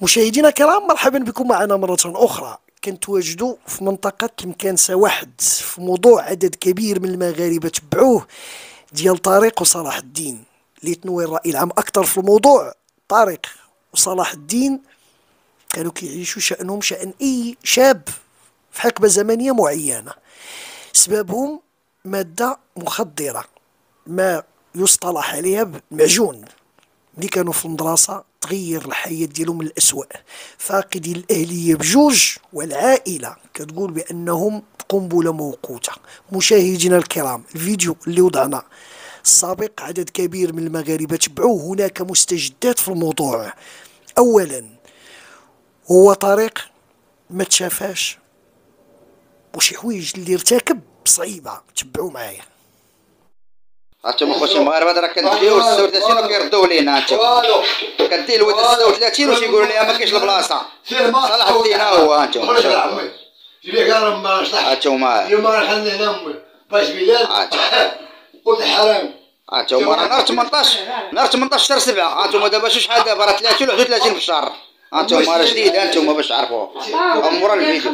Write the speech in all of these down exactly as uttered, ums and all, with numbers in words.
مشاهدينا الكرام، مرحبا بكم معنا مرة أخرى. كنتواجدوا في منطقة مكانسة واحد في موضوع عدد كبير من المغاربة تبعوه ديال طارق وصلاح الدين. اللي تنوي الرأي العام أكثر في الموضوع، طارق وصلاح الدين كانوا كيعيشوا شأنهم شأن أي شاب في حقبة زمنية معينة. سببهم مادة مخدرة ما يصطلح عليها بالمعجون. ملي كانوا في المدرسة تغير الحياة ديالهم للأسوأ، فاقدين الأهلية بجوج والعائلة كتقول بأنهم قنبلة موقوتة. مشاهدينا الكرام، الفيديو اللي وضعنا السابق عدد كبير من المغاربة تبعوه. هناك مستجدات في الموضوع. أولا، هو طريق ما تشافاش وشي حوايج اللي ارتكب صعيبة. تبعوا معايا. هانتوما خوتي المغاربه راه كنديو ستة وثلاثين وكيردوه لينا. هانتوما كدي الولد ستة وثلاثين وتيقولوا لي ما كاينش البلاصه. صلاح الدين ها هو. هانتوما هانتوما اليوم راه خلينا هنا امي باش بلاد قلت حرام. هانتوما راه نهار ثمنطاش نهار ثمنطاش شهر سبعة. هانتوما دابا شحال دابا؟ راه ثلاثين واحد وثلاثين في الشهر. هانتوما راه جديد. هانتوما باش تعرفوه مورا الفيديو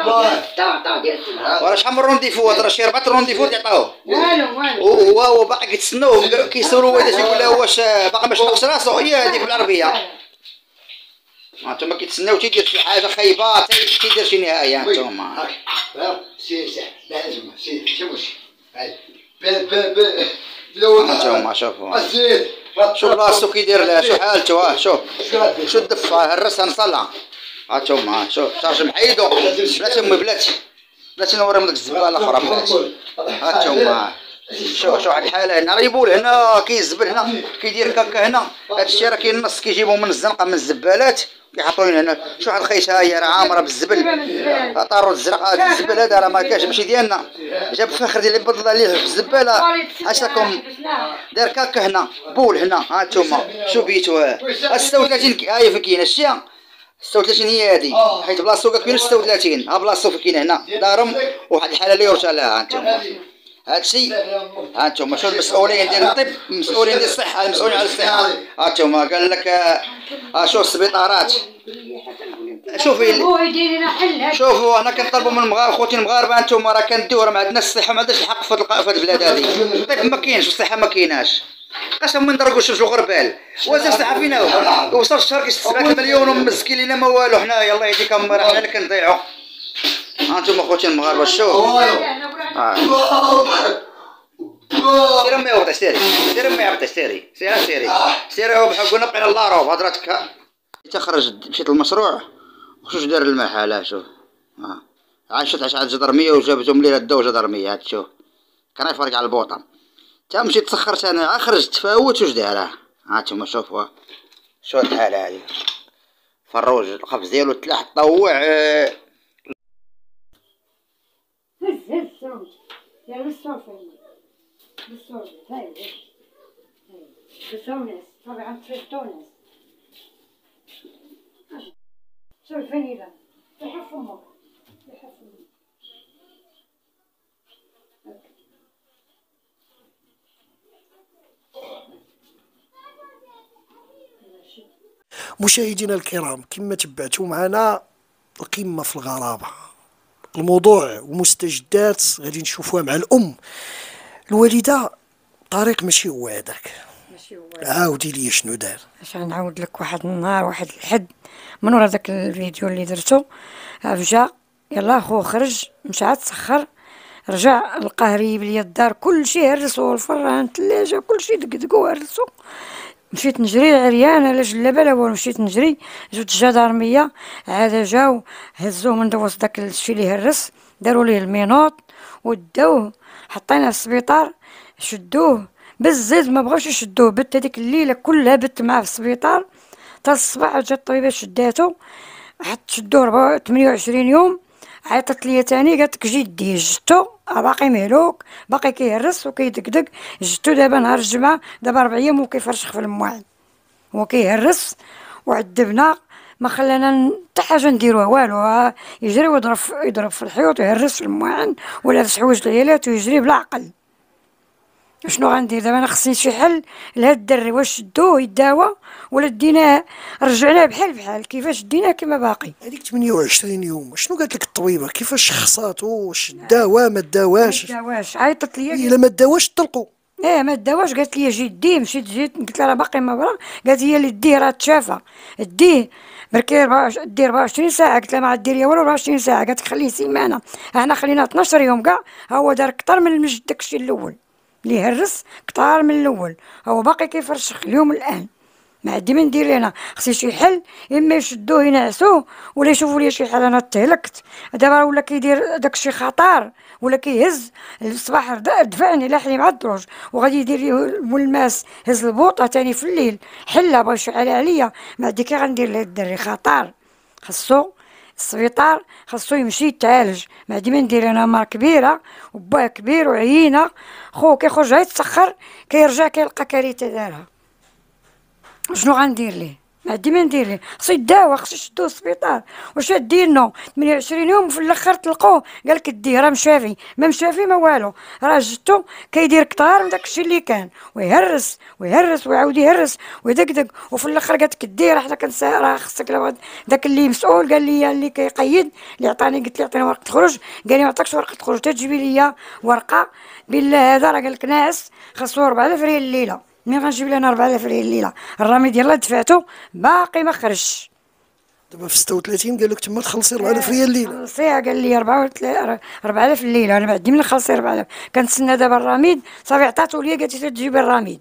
وراه شحال من رونديفو. راه شي ربعة رونديفو تعطاوه والو والو وهو هو باقي كيتسناوه. كيسولوا واحد يقول له واش باقي ما شطقش راسو. هي هذيك بالعربيه. هانتوما كيتسناو تيدير شي حاجه خايبه تيدير شي نهايه. هانتوما سير سير لازم سير شوفي هاي بل بل بل لو هانتوما شوفوا سير شوف راسو كيدير لها شو حالته. ها شوف شو الدفه هرسها نصلع. هانتوما شوف شارج محيدو. بلاتي امي بلاتي بلاتي نوري من ديك الزباله الاخرى بلاتي. هانتوما شوف شوف واحد الحاله هنا راه يبول هنا كيزبل هنا كيدير كاكا هنا. هادشي راه كينص كيجيبو من الزنقه من الزبالات كيحطوا لنا هنا. شوف هاد الخيشه هي راه عامره بالزبل. طارو الزرق هاد الزبل هذا راه ما كاش ماشي ديالنا. جاب فخر ديال اللي بدل عليه في الزباله. عساكم دار كاكا هنا بول هنا. هانتوما شو بيتو ها ستة وثلاثين. هاهي فين كاينه الشيا ستة وثلاثين هي هادي حيت بلاصتو كاين ستة وثلاثين. ها بلاصتو فين كاينه هنا دارهم وواحد الحاله اللي يرثى لها. هانتوما هادشي. هانتوما شو المسؤولين ديال الطب، المسؤولين ديال الصحه، المسؤولين على الصحه. هانتوما قال لك ها شوف السبيطارات. شوفي شوفوا انا كنطلبوا من المغاربه خوتي المغاربه. انتم راه كنديو راه ما عندناش الصحه، ما عندناش الحق في هذه البلاد هذه. الطب ما كاينش والصحه ما كايناش. قسم من دركوا شوفوا غربال وزير الصحه فينا هو. وصل الشهر كيس سبعة مليون ومسكين لينا ما والو. حنايا الله يهديكم راه حنا اللي كنضيعوا. هانتوما خوتي المغاربه شوف. سير امي وقت سيري سير امي عبد سيري سير سيري سيري هو بحال قلنا بقينا الله راه هضرتك. تخرج مشيت للمشروع وشوش دار المحل. شوف ها عاشت عشعة جدرمية وجابتهم لي لدا وجدرمية. هاد شوف كان يفرق على البوطة. تا مشيت تسخرت انا عا خرجت تفاوت واش دارها. هانتوما شوفوا شو هاد الحالة هادي. فروج الخبز ديالو تلاح طوع. هز هز صوت يا بالصوت بالصوت هاي بالصونس طبعا في تونس. شوف الفنيلة يحف امك يحف امك. مشاهدينا الكرام، كما تبعتوا معنا القمة في الغرابة. الموضوع ومستجدات غادي نشوفوها مع الأم الوالدة. طريق ماشي هو هذاك. ماشي هو عاودي لي شنو دار. اش غنعاود لك؟ واحد النهار واحد الحد من ورا داك الفيديو اللي درتو جا يلا خو خرج مشى تسخر رجع لقاه ريب ليا الدار كلشي هرسو الفران الثلاجه كلشي دقدقو هرسو. مشيت نجري عريانه لا جلابه لا والو. مشيت نجري جوج الجدارميه عاد جاو هزوه من دوس داك الشي اللي هرس داروا ليه المينوط وداوه حطيناه في السبيطار. شدوه بالزيت ما بغاوش يشدوه. بت هذيك الليله كلها بت معاه في السبيطار حتى الصباح. جات الطبيبه شداتو حط شدوه ثمانية وعشرين يوم. عيطت ليا تاني قالت لك جدي جدتو باقي مهلوك باقي كيهرس وكيدقدق. جدتو دابا نهار الجمعه دابا ربع ايام وكيفرشخ في المواعن وكيهرس وعذبنا ما خلانا حتى حاجه نديروها والو. يجري ويضرب يضرب في الحيوط ويهرس في المواعن ولابس حوايج العيالات ويجري بلا عقل. شنو غندير دابا؟ انا خصني شي حل لهاد الدري، واش شدوه يداوى ولا ديناه رجعناه بحال بحال كيفاش ديناه كما باقي. هذيك ثمانية وعشرين يوم شنو قالت لك الطبيبه؟ كيفاش خصاتو؟ واش داوا ما داواش؟ ما داواش، عيطت ليا الا ما داواش طلقوا. ايه ما داواش، قالت لي جي ديه. مشيت جيت قلت لها راه باقي ما برا، قالت هي اللي ديه راه تشافى ديه بركي دير أربعة وعشرين ساعه. قلت لها ما ديري والو أربعة وعشرين ساعه، قالت خليه سيمانه. احنا خلينا اثناش يوم كاع، هو دار كثر من المجد داكشي الاول اللي هرس كثر من الاول، هو باقي كيفرشخ اليوم الان. ما عندي ما ندير انا، خصني شي حل، اما يشدوه ينعسوه ولا يشوفوا لي شي حل. انا تهلكت دابا، ولا كيدير داكشي خطر، ولا كيهز الصباح دفعني لاحني مع الدروج، وغادي يدير ليه الملماس، هز البوطه تاني في الليل حله بغا يشعل عليا. ما عندي كي غندير لهاد الدري خطر، خاصو السبيطار، خاصو يمشي يتعالج. ما عندي ما ندير انا، ما كبيره وباه كبير وعيينه، خو كيخرج يتسخر كيرجع كيلقى كارثه دارها. شنو غندير ليه؟ ما عندي ما ندير ليه، خصو يداوى، خصو يشدوه للسبيطار. واش ديرنو ثمانية وعشرين يوم وفي الاخر تلقوه قالك ديه راه مشافي، ما مشافي ما والو، راه جدتو كيدير كتار من داكشي اللي كان، ويهرس ويهرس ويعاود يهرس ويدقدق، وفي الاخر قالت ديه. راه حنا كنسى راه خصك داك اللي مسؤول قال لي اللي كيقيد اللي عطاني، قلت له عطيني ورقه الخروج، قال لي ما عطاكش ورقه الخروج، تجيبي لي ورقه بالله هذا راه قالك ناعس خاصو أربعة آلاف ريال الليله. مين غنجيب لي انا أربعة آلاف ريال الليله؟ الرامي يلاه دفعته باقي ما خرجش. دابا في ستة وثلاثين قال لك تما تخلصي أربعة آلاف ريال الليله. خلصيها قال لي أربعة آلاف الليله، انا ما عندي من نخلصي أربعة آلاف. كنتسنى دابا الرميد صافي عطاتو ليا، قالت لي تجيبي الرميد.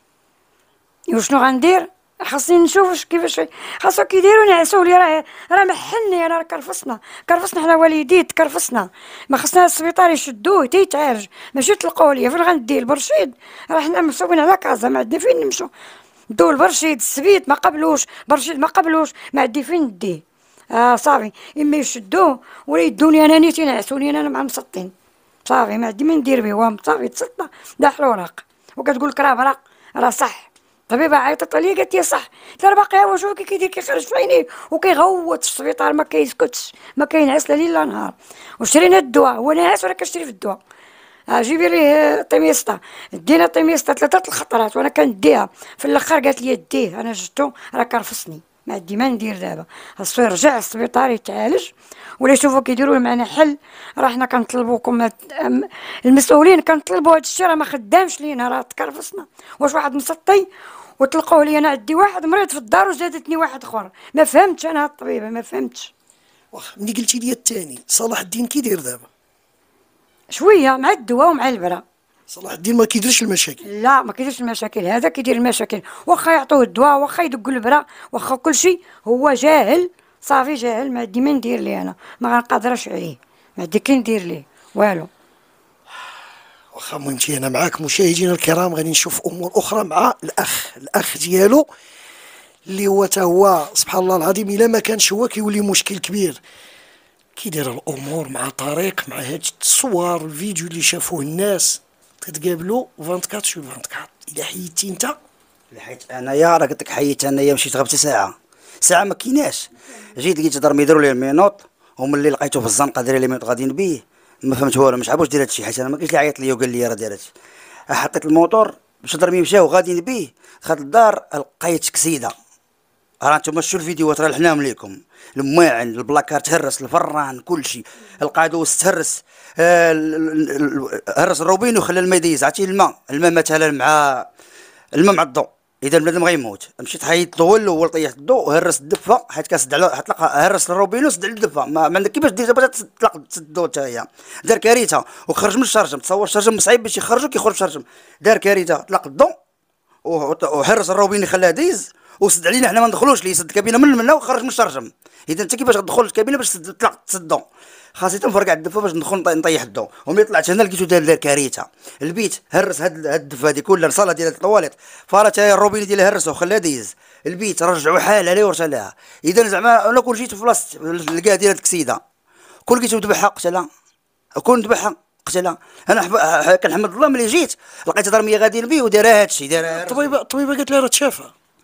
وشنو غندير؟ خاصني نشوف كيفاش خاصو كيديروا ينعسوا لي. راه راه محلني انا، راه كرفصنا كرفصنا حنا والديه تكرفصنا. ما خصنا السبيطار يشدوه تيتعالج، ماشي تلقوه ليا. فين غنديه البرشيد؟ راه حنا مسوين على كازا، ما عندنا فين نمشوا. ندو البرشيد السبيت ما قبلوش، برشيد ما قبلوش، ما عندي فين نديه. اه صافي، اما يشدوه ولا يدوني انا نيتي ينعسوني انا مع مسطين. صافي ما عندي ما ندير بهم. صافي تسطى داح الوراق وكتقول لك راه برا راه صح. الطبيبه عيطت عليا قالت لي صح، قلت لها باقي هو شوف كي كيدير كيخرج في عينيه وكيغوت في السبيطار، ما كيسكتش ما كينعس لا ليل لا نهار. وشرينا الدواء، هو ناعس ولا كنشري في الدواء. اه جيبي ليه طيميستا، دينا طيميستا ثلاثه الخطرات وانا كنديها. في الاخر قالت لي ديه، انا جبتو راه كرفصني، ما عندي ما ندير دابا. خاصو يرجع للسبيطار يتعالج ولا يشوفوا كيديروا معنا حل. راه حنا كنطلبوكم المسؤولين، كنطلبوا هذا الشيء، راه ما خدامش لينا، راه تكرفصنا. واش واحد مسطي وتلقوه لي انا عندي واحد مريض في الدار وزادتني واحد اخر؟ ما فهمتش انا هاد الطبيبه، ما فهمتش. واخا ملي قلتي لي الثاني صلاح الدين كيدير دابا؟ شويه مع الدواء ومع البرا. صلاح الدين ما كيديرش المشاكل؟ لا ما كيديرش المشاكل، هذا كيدير المشاكل. واخا يعطوه الدواء، واخا يدق البرا، واخا كل شيء، هو جاهل صافي جاهل. ما عندي ما ندير ليه انا، ما غنقدرش عليه، ما عندي كي ندير ليه والو. واخا مهمتي انا معاك مشاهدينا الكرام، غادي نشوف امور اخرى مع الاخ الاخ ديالو اللي هو تا هو سبحان الله العظيم الا ما كانش هو كيولي مشكل كبير. كيدير الامور مع طريق مع هاد الصور الفيديو اللي شافوه الناس، تتقابلوا أربعة وعشرين سور أربعة وعشرين. الا حيدتي انت؟ الا حيت انايا راه قلت لك حيدت انايا، مشيت غبت ساعه ساعه ما كيناش. جيت لقيت دار يديروا لي المينوط، هما اللي لقيتو في الزنقه داير لي المينوط غاديين بيه. ما فهمت والو، مش عارف دير هادشي، حيت انا ما كاينش اللي عيط ليا وقال لي راه داير هادشي. حطيت الموتور باش ضربي مشاو غاديين بيه، دخلت للدار لقيت كسيده. راه نتوما شفتوا الفيديوهات راه الحنام ليكم، المواعن البلاكار تهرس، الفران كلشي، القادوس تهرس. آه هرس الروبين وخلى الماء يديز. عرفتي الماء الماء مثلا مع الماء مع الضوء، اذا البنادم غيموت. مشيت حيدت هو الاول، طيحت الضوء هرس الدفه، حيت كنسد على حطلق هرس الروبين وسد على الدفه. ما عندك كيفاش دير باش تطلق تسد الضوء حتى هي. دار كارثه وخرج من الشرجم. تصور الشرجم صعيب باش يخرجوا، كيخرج الشرجم. دار كارثه، طلق الضوء وحرس الروبين خلاه ديز وسد علينا حنا ما ندخلوش ليه، سد الكابينه من المنا وخرج من الشرجم. اذا انت كيفاش غتدخل الكابينه باش تطلق تسدو؟ خاصني نفرقع الدفه باش ندخل نطيح الضو. وملي طلعت هنا لقيتو دار دار كارثه. البيت هرس هاد هاد الدفه هادي كلها، الصاله ديال الطواليت فارت الروبين ديالها هرسو وخلاه ديز. البيت رجعوا حال عليه ورجع لها. اذا زعما انا كون جيت في بلاصه الكاع ديال هاد الكسيده كون لقيتو ذبحها قتلها، كون ذبحها قتلها. انا كنحمد الله ملي جيت لقيت ضرميه غاديين بيه ودايره هادشي دايره. الطبيبه الطبيبه قالت لي راه تشافى.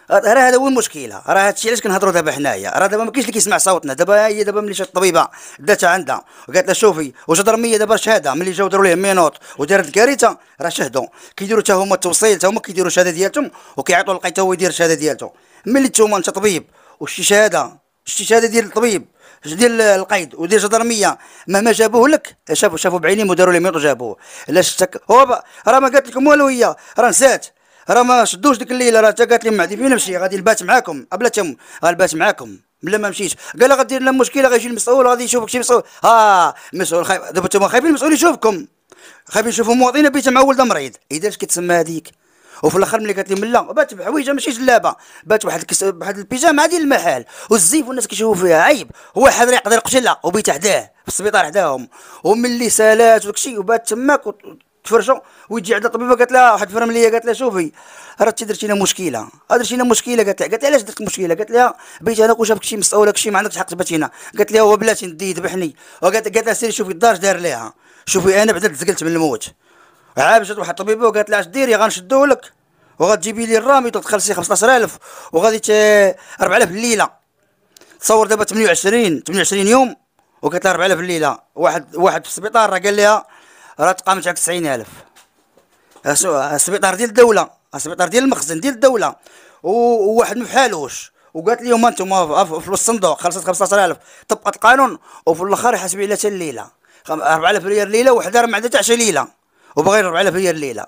راه هذا هو المشكله، راه هادشي علاش كنهضروا دابا حنايا، راه دابا ما كاينش اللي كيسمع صوتنا. دابا هي دابا ملي جات الطبيبه داتها عندها وقالت لها شوفي وجدرميه دابا شهاده، ملي جاو داروا ليه مينوط ودارت الكارثه راه شهدوا كيديروا حتى هما التوصيل، حتى هما كيديروا الشهاده ديالتهم وكيعيطوا للقيت هو يدير الشهاده ديالته. ملي نتوما انت طبيب وشتي شهاده، شتي شهاده ديال الطبيب ديال القيد وديال جدرميه، مهما جابوه لك شافوا شافوا بعينيهم وداروا ليه مينوط وجابوه. لا شتك هو راه ما قالت لكم والو، هي راه نسات، راه ما شدوش ديك الليله، راه حتى قالت لي معدي فين نمشي غادي نبات معاكم بلاتهم، غنبات معاكم بلا ما مشيتش. قال لها غدير لنا مشكله، غيجي المسؤول غادي يشوفك شي مسؤول. ها مسؤول خايف دابا نتوما خايفين المسؤول يشوفكم، خايفين يشوفوا مواطنين بيت مع ولد مريض. اذا اش كتسمى هذيك؟ وفي الاخر ملي قالت لي لا بات بحويجه ماشي جلابه، بات واحد الكس... واحد البيجامه ديال المحل والزيف والناس كيشوفوا فيها عيب، هو واحد راه يقدر يقتلها وبيت حداه في السبيطار حداهم. وملي سالات وداكشي وبات تماك و... تفرشوا ويجي عند الطبيبه قالت لها واحد فرمليه قالت لها شوفي راه انت درتي لنا مشكله، درتي لنا مشكله. قالت لها قالت لها علاش درت مشكله؟ قالت لها بيت هذاك وجابك شي مسؤول شي ما عندكش حق تبات هنا. قالت لها هو بلاتي ندي يذبحني. وقالت قالت لها سيري شوفي الدار دار ليها، شوفي انا بعدا تزقلت من الموت. عاد جات واحد الطبيبه وقالت لها اش ديري غنشدوه لك وغتجيبي لي الرامي وتخلصي خمسطاش ألف وغادي أربعة آلاف الليله. تصور دابا ثمانية وعشرين ثمانية وعشرين يوم وقالت لها أربعة آلاف الليله. واحد واحد في السبيطار راه قال لها راه تقامت عليك تسعين ألف. السبيطار ديال الدوله، السبيطار ديال المخزن ديال الدوله، وواحد ما بحالوش. وقالت لهم انتم في الصندوق خلصت خمسطاش ألف طبقت القانون، وفي الاخر يحاسب عليها حتى الليله أربعة آلاف ريال الليله، وحده راه ما عندها حتى عشرة ليله وباغي أربعة آلاف ريال الليله.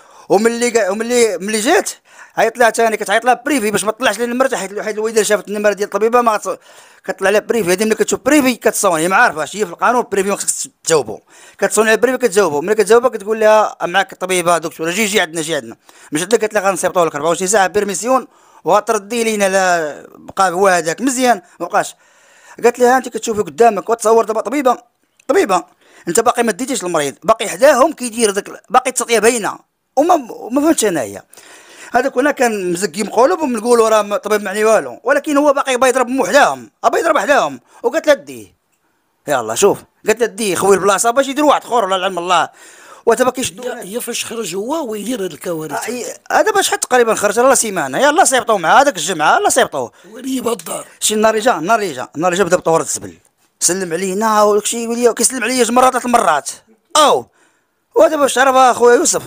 وملي وملي ملي جات عيط لها ثاني كتعيط لها بريفي باش ما طلعش لين المرت، حيت حيت الوالده شافت النمره ديال الطبيبه ما كطلع لها بريفي. هذه ملي كتشوف بريفي كتصون، هي ما عارفاش هي في القانون بريفي ما خصكش تجاوبوا، كتصون على بريفي كتجاوبوا. ملي كتجاوبها كتقول لها معاك الطبيبه دكتوره جي جي عندنا جي عندنا. مشات لها قالت لها غنصيفطوا لك أربعة وعشرين ساعه بيرميسيون وغتردي لينا. لا بقى هو هذاك مزيان ما بقاش. قالت لها انت كتشوفي قدامك وتصور دابا طبيبه طبيبه انت باقي ما ديتيش المريض، باقي حداهم كيدير داك باقي التسطيه باينه وما ما فهمتش انايا. هذاك هنا كان مزكي مقولب ونقولوا راه طبيب معني والو، ولكن هو باقي باغي يضرب مو حداهم، ابا يضرب حداهم. وقالت لها ديه يلاه شوف، قالت لها ديه خوي البلاصه باش يدير واحد اخر ولا العلم الله. ودابا كيشدوا هي فاش خرج هو ويدير هاد الكوارث هذا باش حد تقريبا خرج الله سيمانه يلاه صيفطوه مع هذاك الجمعه يلاه صيفطوه ولي بالدار. شي نهار اللي جا نهار اللي جا نهار اللي جا بدا بطورة الزبل، سلم علينا وداك الشيء ولي كيسلم عليا جوج مرات ثلاث مرات. او ودابا باش تعرف اخويا يوسف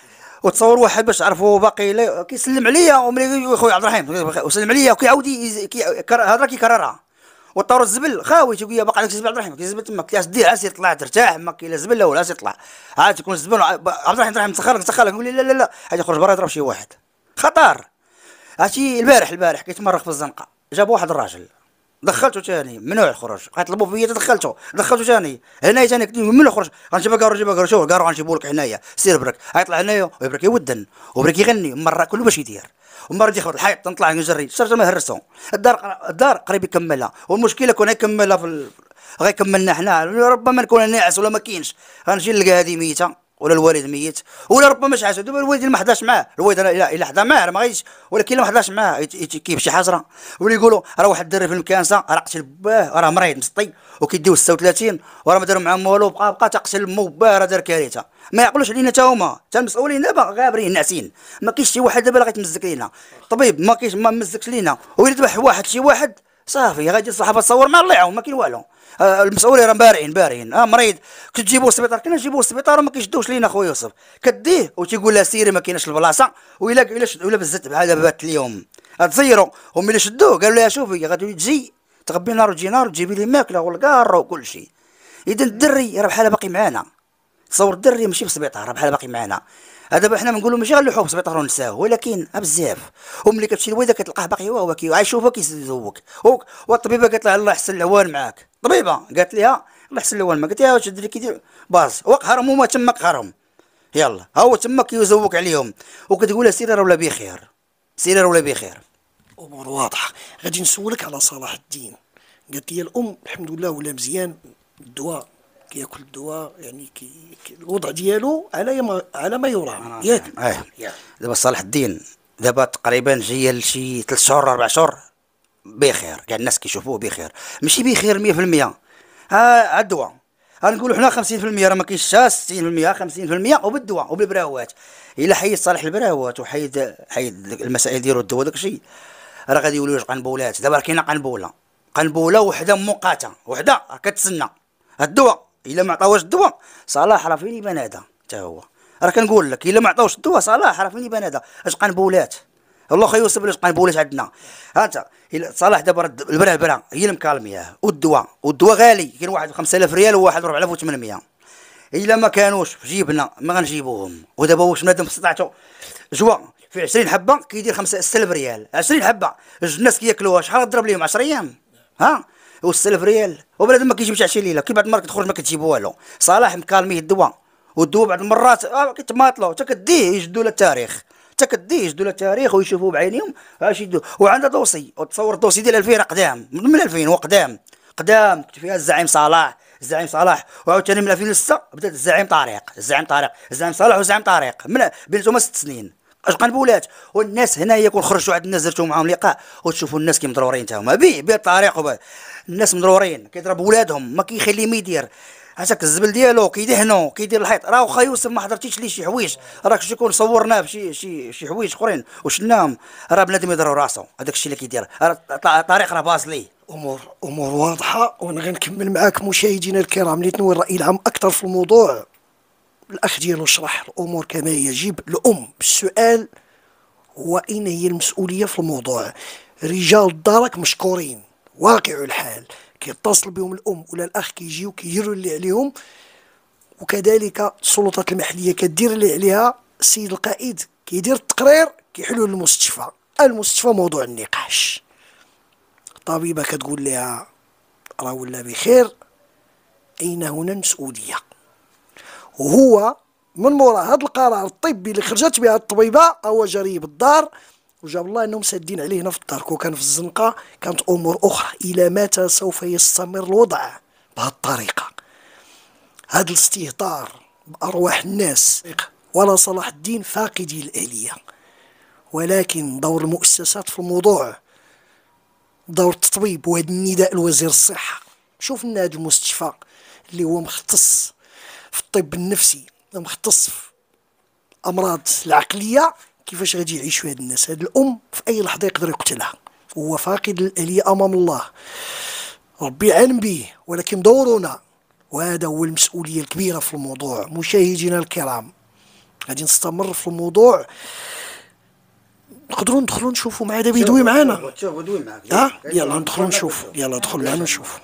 وتصور واحد باش تعرفوا باقي كيسلم عليا وملي خويا عبد الرحيم وسلم عليا وكيعاود هضره كيكررها وطور الزبل خاوي تيقول لي باقي عندك زبل عبد الرحيم كيزبل تما كاس دير عاد يطلع ترتاح ما كاين لا زبل لا ولا يطلع عاد تكون الزبل عبد الرحيم عبد الرحيم مسخر مسخر يقول لي لا لا لا عاد يخرج برا يضرب شي واحد خطر. عرفتي البارح البارح كيتمرق في الزنقه جاب واحد الراجل دخلته ثاني ممنوع الخروج غيطلبوا فيا دخلته دخلته ثاني هنايا ثاني قلت له ممنوع الخروج غنجيبها كارو جيبها كارو شوف كارو غنجيبو لك هنايا سير برك غيطلع هنايا ويبرك يودن وبرك يغني مره كله باش يدير ومره يخبط الحيط تنطلع نجري الشرجه ما هرسو الدار الدار قريب يكملها والمشكله كون يكملها في ال... غيكملنا حنا ربما نكون ناعس ولا ما كاينش غنجي نلقى هذه ميته ولا الوالد ميت ولا ربما شي حاجه دابا الوالد ما حداش معاه الوالد الا الا حدا معاه ما غاديش ولكن ما حداش معاه كيف شي حجره ولا يقولوا راه واحد الدري في المكانسه راه قتل باه راه مريض مسطي وكيديو ستة وثلاثين وراه ما داروا معاه والو بقى بقى تقتل مو باه راه دار كارثه ما يعقلوش علينا حتى هما حتى المسؤولين دابا غابرين ناعسين ما كاينش شي واحد دابا باغي يتمزك لينا طبيب ما كاينش ما مزكش لينا ويلا ذبح واحد شي واحد صافي غادي الصحافه تصور مع الله يعاون ما كاين والو آه المسؤولين راه بارعين بارعين اه مريض كتجيبوه للسبيطار كنا نجيبوه للسبيطار وما كيشدوش لينا خويا يوسف كديه وتيقول لها سيري ما كايناش البلاصه ويلا الا ولا بزت بحال بات اليوم تزيروا وملي شدوه قالوا لها شوفي غادي تجي تغبي نار وتجي نار وتجيبي لي ماكله والكار وكل شيء اذا الدري راه بحال باقي معانا تصور الدري ماشي في السبيطار راه بحال باقي معانا هذا حنا بنقولوا ماشي غنلوحوه في السبيطار ونساوه ولكن بزاف وملي كتمشي للوالده كتلقاه باقي هو هو كيشوفها كيزوق والطبيبه قالت لها الله يحسن العوان معاك طبيبه قالت لها الله يحسن العوان معاك قالت لها واش دري كيدير باز وقهرهم هما تما قهرهم يلا ها هو تما كيزوق عليهم وكتقول لها سيري راه ولا بخير سيري راه ولا بخير امور واضحه. غادي نسولك على صلاح الدين قالت لي الام الحمد لله ولا مزيان الدواء كياكل الدواء يعني كي الوضع ديالو على ما على ما يرام ياك اه دابا صلاح الدين دابا تقريبا جايه لشي ثلاث شهور اربع شهور بخير كاع الناس كيشوفوه بخير ماشي بخير مية في المية ها الدواء غنقولوا حنا خمسين في المية راه ما كاينش حتى ستين في المية خمسين في المية وبالدواء وبالبراوات. الا حيد صالح البراوات وحيد حيد المسائل ديالو الدواء داكشي راه غادي يوليو جوج قنبولات. دابا راه كاينه قنبوله قنبوله وحده مؤقته وحده كتسنى الدواء. الا ما عطاوهاش الدواء صلاح راه فين يبان هذا حتى هو. راه كنقول لك الا ما عطاوش الدواء صلاح راه فين يبان هذا. اش قنبولات الله خير يوسف اش قنبولات عندنا. ها انت صلاح دابا البرا البرا هي المكالميه والدواء والدواء غالي كاين واحد ب خمسة آلاف ريال وواحد ربعة آلاف وثمانمية. الا ما كانوش في جيبنا ما غنجيبوهم. ودابا واش بنادم في استطاعته جوا في عشرين حبه كيدير خمسة ستة آلاف ريال. عشرين حبه الناس كياكلوها شحال غضرب لهم عشرة ايام ها و ستة آلاف ريال وبنادم ما كيجيبش عشرين ليله. كي بعد المرات كتخرج ما كتجيب والو. صلاح مكالميه الدواء والدواء بعض المرات آه كيتماطلوا حتى كديه يجدوا له التاريخ حتى كديه يجدوا له التاريخ ويشوفوه بعينيهم اش يدوا. وعندها دوسي وتصور الدوسي ديال ألفين راه قدام من ألفين وقدام قدام كنت فيها الزعيم صلاح الزعيم صلاح وعاوتاني من ألفين وستة بدات الزعيم طارق الزعيم طارق الزعيم صلاح والزعيم طارق من بيناتهم ست سنين. اش قنبولات والناس هنايا كون خرجوا عند الناس درتو معاهم لقاء وتشوفوا الناس كي مضرورين تا هما بيه بيه الطريق وبا الناس مضرورين كيضرب ولادهم ما كيخلي ما يدير هذاك الزبل ديالو كيدهنو كيدير الحيط. راه واخا يوسف ما حضرتيش ليه شي حوايج راك شي كون صورناه بشي شي شي حوايج اخرين وشناهم راه بنادم يضرب راسو. هذاك الشيء اللي كيدير طريق راه باص ليه. امور امور واضحه. وانا غنكمل معاك مشاهدينا الكرام اللي تنوي الراي العام اكثر في الموضوع. الاخ ديالو شرح الامور كما يجب. الام بالسؤال هو اين هي المسؤوليه في الموضوع. رجال الدرك مشكورين واقع الحال كيتصل بهم الام ولا الاخ كيجيو كيديروا اللي عليهم. وكذلك السلطات المحليه كدير اللي عليها. السيد القائد كيدير التقرير كيحلوا للمستشفى. المستشفى موضوع النقاش. الطبيبه كتقول لها راه ولا بخير. اين هنا المسؤوليه؟ وهو من مورا هذا القرار الطبي اللي خرجت به الطبيبه هو جري بالدار وجاب الله انهم سادين عليه هنا في الدار. كون كان في الزنقه كانت امور اخرى. الى متى سوف يستمر الوضع بهذه الطريقه؟ هذا الاستهتار بارواح الناس. ولا صلاح الدين فاقدي الاليه ولكن دور المؤسسات في الموضوع دور التطبيب. وهذا النداء لوزير الصحه. شوف لنا هذا المستشفى اللي هو مختص في الطب النفسي مختص في امراض العقليه كيفاش غادي يعيشوا هاد الناس. هاد الام في اي لحظه يقدر يقتلها. هو فاقد الاليه امام الله ربي عالم به. ولكن دورنا وهذا هو المسؤوليه الكبيره في الموضوع. مشاهدينا الكرام غادي نستمر في الموضوع. نقدروا ندخلوا نشوفوا مع دابا يدوي معانا. شوف دوي معاك ها يلا ندخلوا نشوفوا. يلا دخل معنا نشوفوا.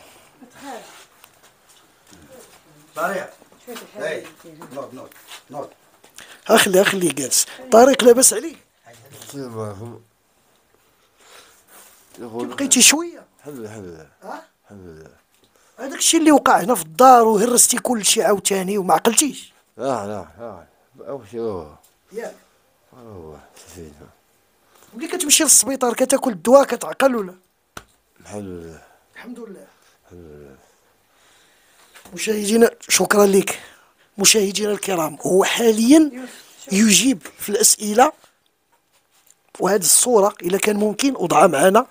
طريق اي نوض نوض نوض اخلي اخلي جالس. طارق لاباس عليك؟ بقيتي شويه؟ الحمد لله الحمد لله ها الحمد لله. هذاك الشيء اللي وقع هنا في الدار وهرستي كل شيء عاوتاني وما عقلتيش؟ لا لا لا اول شيء هو ياك هو سفينة. ملي كتمشي للسبيطار كتاكل الدواء كتعقل ولا؟ الحمد لله الحمد لله. الحمد لله. مشاهدينا شكرا لك. مشاهدينا الكرام هو حاليا يجيب في الاسئله وهذه الصوره اذا كان ممكن وضعها معنا.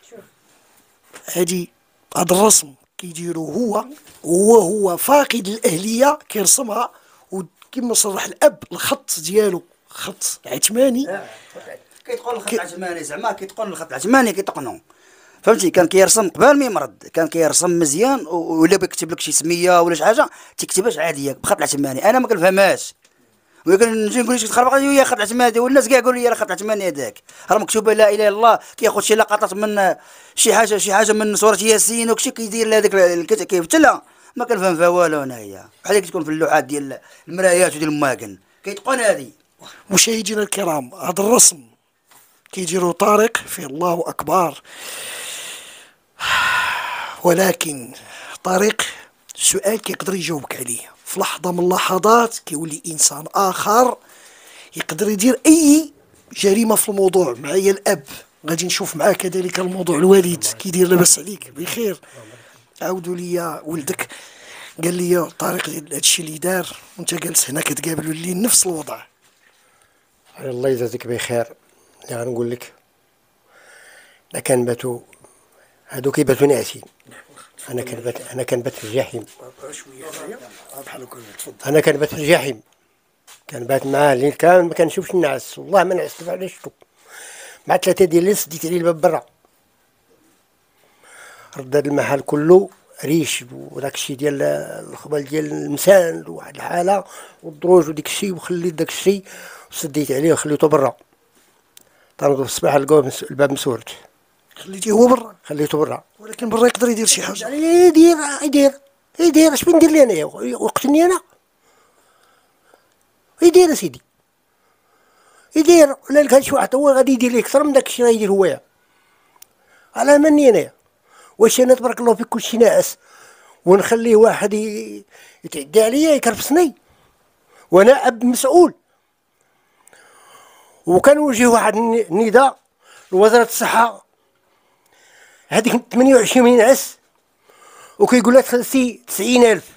هذه هذا الرسم كيديرو هو وهو فاقد الاهليه كيرسمها. وكما صرح الاب الخط ديالو خط عثماني. كيتقن الخط العثماني زعما كيتقن الخط العثماني كيتقنو فهمتي. كان كيرسم قبل ما يمرض كان كيرسم مزيان ولا بيكتب لك شي سميه ولا شي حاجه تكتبهاش عاديه بخط العثماني. انا ما كنفهمهاش ولكن نجي نقول شي تخربق يا خط العثماني والناس كاع يقولوا لي راه خط العثماني هذاك راه مكتوبه لا اله الا الله. كياخذ شي لقطات من شي حاجه شي حاجه من سوره ياسين وداكشي كيدير لهذاك الكتاب كيفتلها. ما كنفهم فيها والو انايا بحال كتكون في اللوحات ديال المرايات وديال الماكن كيتقن هذه. مشاهدينا الكرام هذا الرسم كيديرو طارق فيه الله اكبر. ولكن طارق سؤال كيقدر يجاوبك عليه في لحظه من اللحظات كيولي انسان اخر يقدر يدير اي جريمه في الموضوع. معايا الاب غادي نشوف معاه كذلك الموضوع. الوالد كيدير لاباس عليك بخير؟ عاودوا لي ولدك قال لي طارق هادشي اللي دار وانت جالس هنا كتقابلوا لي نفس الوضع. الله يجازيك بخير. اللي غنقول لك لا كان باتوا هادو كيباتوا ناعسين انا كنبات انا كنبات في الجحيم. شويه هنايا بحال هكا تفضل. انا كنبات في الجحيم، كنبات معاه الليل كامل ما كنشوفش النعاس، والله ما نعست على شفتو. مع ثلاثه ديال الليل سديت عليه الباب برا، رد هذا المحل كله ريش وداك الشيء ديال الخبل ديال المساند وواحد الحاله والدروج وديك الشيء، وخليت داك الشيء وسديت عليه وخليته برا. تنوض في الصباح نلقاو الباب مسورت، خليتيه هو برا، خليته برا. ولكن برا يقدر يدير شي حاجه. يدير يدير يدير اش بندير لي انايا؟ وقتني انا يدير اسيدي يدير، ولا لقى شي واحد هو غادي يدير لي اكثر من داك الشيء غيدير هويا. على مني انايا؟ واش انا تبارك الله في كلشي ناعس ونخليه واحد يتعدى عليا يكرفسني وانا اب مسؤول؟ وكنوجه واحد النداء لوزاره الصحه، هذيك ثمانية وعشرين ينعس وكيقول لها تخلصي تسعين ألف،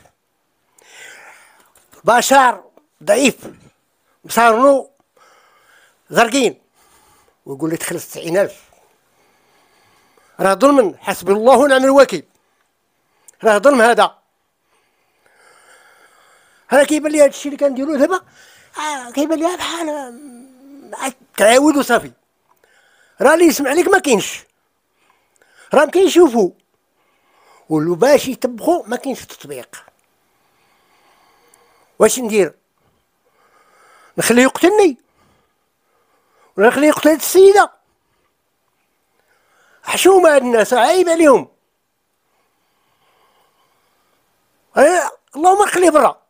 بشر ضعيف مصارنو زرقين ويقول لي تخلص تسعين ألف، راه ظلم. حسبي الله ونعم الوكيل، راه ظلم هذا. انا كيبان لي هذا الشيء اللي كنديرو دابا آه كيبان لي بحال تعاود وصافي. راه اللي يسمع لك ما كاينش، راه كيشوفوا ولو باش يطبقوا ما كاينش التطبيق. واش ندير؟ نخليه يقتلني ولا نخليه يقتل هاد السيده؟ حشومه هاد الناس، عيب عليهم. أه اللهم خليه برا،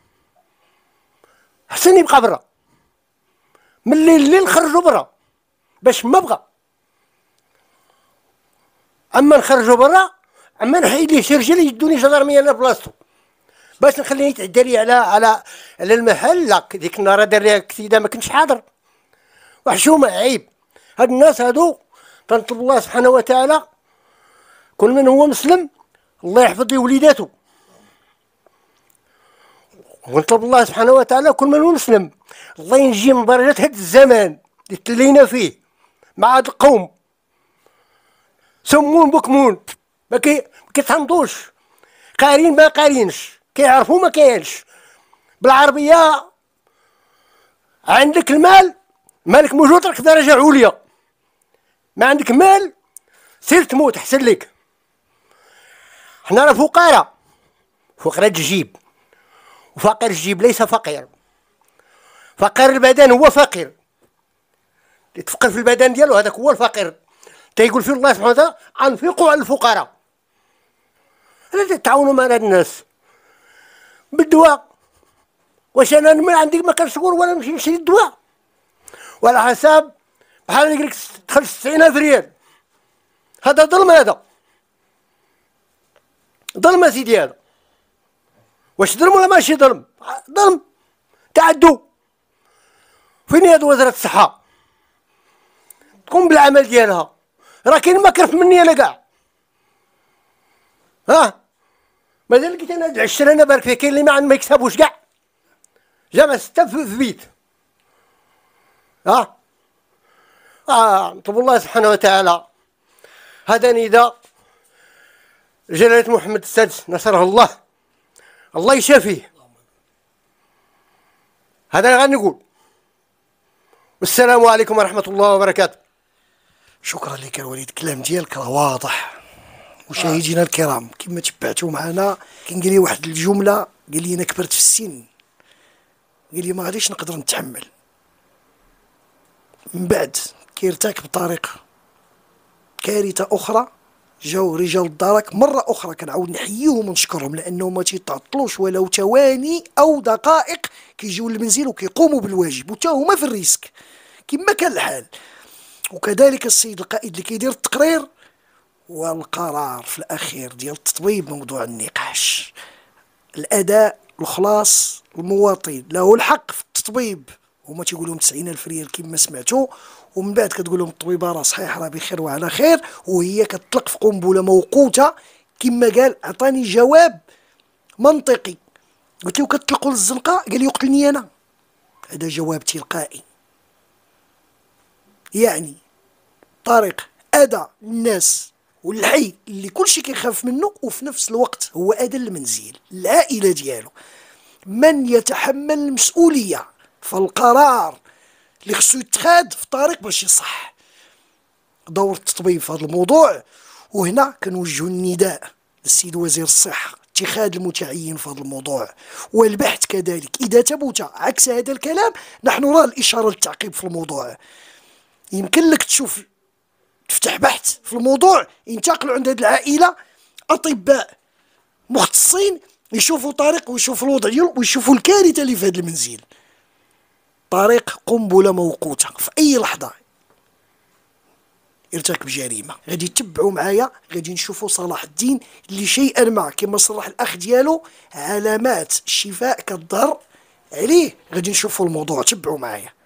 حسن يبقى برا من الليل الليل نخرجو برا باش ما بغى. اما نخرجو برا اما نحيد ليه شي رجال يدوني جدارميه انا بلاصتو باش نخليه يتعدى لي على على على المحل. لا ديك النهار دار ليها الكتيده ما كنتش حاضر. وحشومه عيب. هاد الناس هادو تنطلب الله سبحانه وتعالى كل من هو مسلم الله يحفظ لي وليداتو، ونطلب الله سبحانه وتعالى كل من هو مسلم الله ينجي من درجات هاد الزمان اللي تلينا فيه مع هاد القوم سمون بكمون ما كيتحمضوش، قارين ما قارينش، كيعرفوا ما كاينش. بالعربيه عندك المال مالك موجود راك درجه عليا، ما عندك مال سير تموت احسن لك. حنا راه فقراء، فقراء الجيب، وفقير الجيب ليس فقير، فقير البدن هو فقير، اللي تفقر في البدن ديالو هذاك هو الفقير. تيقول فيه الله سبحانه وتعالى انفقوا على الفقراء. لا تعاونوا مع هاد الناس بالدواء. واش انا ما عندي ما كنشكر ولا نمشي نشري الدواء وعلى حساب بحال يقول لك تخلص تسعين ألف ريال؟ هذا ظلم، هذا ظلم سيدي. هذا واش ظلم ولا ماشي ظلم؟ ظلم، تعدوا. فين هاد وزارة الصحة تقوم بالعمل ديالها؟ راه كاين ما كرف مني انا كاع. ها مازال لقيت انا هاد العشرة انا بارك فيه، كاين اللي ما عندهم ما يكسبوش كاع، جامع ستة في بيت. ها اه نطلب الله سبحانه وتعالى هذا نداء جلالة محمد السادس نصره الله، الله يشافيه. هذا غنقول. والسلام عليكم ورحمة الله وبركاته. شكرا لك الوليد، الكلام ديالك راه واضح. مشاهدينا الكرام كما تبعتوا معنا كان قال لي واحد الجمله، قال لي انا كبرت في السن، قال لي ما غاديش نقدر نتحمل. من بعد كيرتكب طريق كارثه اخرى، جاو رجال الدرك مره اخرى كنعاود نحييهم ونشكرهم لانهم ما تيتعطلوش ولو ثواني او دقائق، كيجيو للمنزل وكيقوموا بالواجب وتا هما في الريسك كما كان الحال. وكذلك السيد القائد اللي كيدير التقرير والقرار في الاخير ديال التطبيب موضوع النقاش. الاداء الخلاص المواطن له الحق في التطبيب، هما تيقول لهم تسعين ألف ريال كما سمعتوا، ومن بعد كتقول لهم الطبيبه راه صحيح راه بخير وعلى خير، وهي كتطلق في قنبله موقوته كما قال. عطاني جواب منطقي، قلت له كتطلقوا للزنقه؟ قال لي يقتلني انا. هذا جواب تلقائي، يعني طريق أذى الناس والحي اللي كلشي كيخاف منه، وفي نفس الوقت هو أذى المنزل العائلة ديالو. من يتحمل المسؤولية فالقرار اللي خصو يتخاذ في الطريق باش يصح. دور التطبيب في هذا الموضوع، وهنا كنوجهوا النداء للسيد وزير الصحة اتخاذ المتعين في هذا الموضوع، والبحث كذلك. إذا ثبت عكس هذا الكلام نحن نرى الإشارة للتعقيب في الموضوع. يمكن لك تشوف تفتح بحث في الموضوع، ينتقلوا عند هذه العائلة أطباء مختصين يشوفوا طريق ويشوفوا الوضع ديالو ويشوفوا الكارثة اللي في هذا المنزل. طريق قنبلة موقوتة في أي لحظة يرتكب جريمة. غادي تتبعوا معايا، غادي نشوفوا صلاح الدين اللي شيئا ما كما صرح الأخ ديالو علامات الشفاء كتظهر عليه. غادي نشوفوا الموضوع، تبعوا معايا.